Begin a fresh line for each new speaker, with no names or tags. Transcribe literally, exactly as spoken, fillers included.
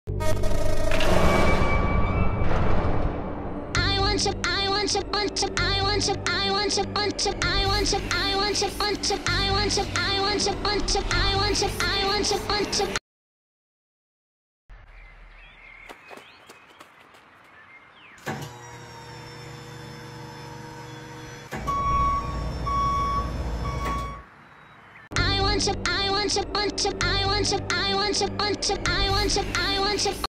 I want you, I want you, want you, I want you, I want you, want you, I want you, I want you, want you, I want you, I want you, want you, I want you, I want you, want you. I want you, I want you, want you, I want you, I want you, want you, I want you, I want you.